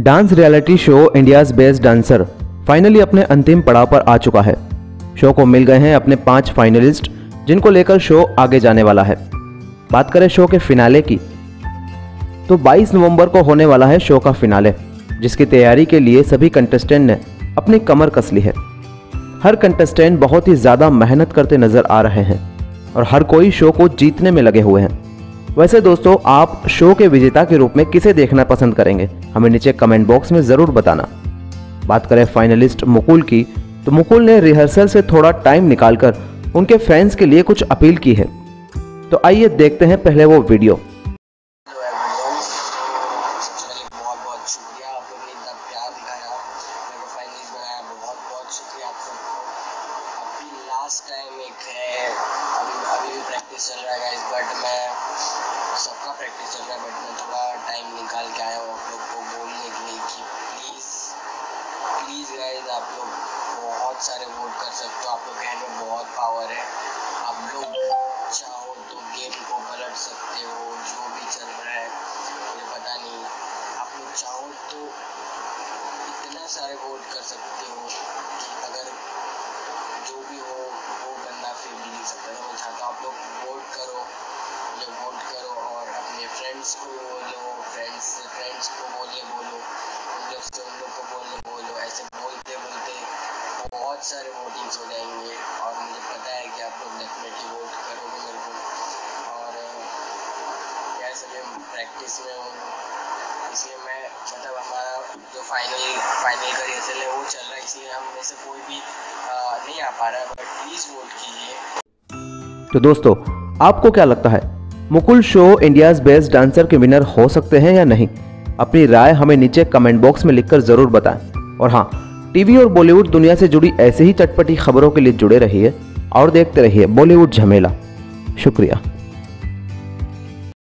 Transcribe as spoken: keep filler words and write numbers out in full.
Dance reality show India's best dancer finally अपने अंतिम पड़ाव पर आ चुका है। शो को मिल गए हैं अपने पांच फाइनलिस्ट, जिनको लेकर शो आगे जाने वाला है। बात करें शो के फिनाले की, तो बाईस नवंबर को होने वाला है शो का फिनाले, जिसकी तैयारी के लिए सभी कंटेस्टेंट ने अपनी कमर कस ली है। हर कंटेस्टेंट बहुत ही ज़्यादा मेहनत करते नजर आ रहे हैं और हर कोई शो को जीतने में लगे हुए हैं। वैसे दोस्तों, आप शो के विजेता के रूप में किसे देखना पसंद करेंगे, हमें नीचे कमेंट बॉक्स में ज़रूर बताना। बात करें फाइनलिस्ट मुकुल की, तो मुकुल ने रिहर्सल से थोड़ा टाइम निकालकर उनके फैंस के लिए कुछ अपील की है। तो आइए देखते हैं पहले वो वीडियो। बहुत बहुत शुक्रिया, आप लोगों ने इतना प्यार दिखाया, मेरे को फाइनलिस्ट बनाया, बहुत बहुत शुक्रिया आप सबको। अभी लास्ट टाइम एक है, अभी अभी भी प्रैक्टिस चल रहा है गाइस, बट मैं सबका प्रैक्टिस चल रहा है, बट मैं थोड़ा टाइम निकाल के आया हूँ आप लोग को बोलने के लिए कि प्लीज़ प्लीज़ गाइस, आप लोग बहुत सारे वोट कर सकते हो, आप लोग के हैंड में बहुत पावर है, आप लोग चाहो तो गेम को पलट सकते हो। जो भी चल रहा है मुझे पता नहीं, आप लोग चाहो तो इतना सारे वोट कर सकते हो कि अगर जो भी हो वो बंदा फिर भी जीत सकता है। मैं चाहता हूँ आप लोग वोट करो, मुझे वोट करो और अपने फ्रेंड्स को बोलो, फ्रेंड्स फ्रेंड्स को बोले बोलो उन लोग से उन लोग को बोलने बोलो। ऐसे बोलते बोलते बहुत सारे वोटिंग्स हो जाएंगे और मुझे पता है कि आप लोग डेफिनेटली वोट करोगे मेरे को। और यार सभी प्रैक्टिस में हूँ, इसलिए मैं मतलब हमारा जो फाइनल फाइनल का रिहर्सल है वो चल रहा है, इसलिए हम में से कोई भी आ, नहीं आ पा रहा है, बट प्लीज़ वोट कीजिए। तो दोस्तों, आपको क्या लगता है, Mukul show India's best dancer के विनर हो सकते हैं या नहीं? अपनी राय हमें नीचे कमेंट बॉक्स में लिखकर ज़रूर बताएं। और हाँ, टीवी और बॉलीवुड दुनिया से जुड़ी ऐसे ही चटपटी खबरों के लिए जुड़े रहिए और देखते रहिए बॉलीवुड झमेला। शुक्रिया।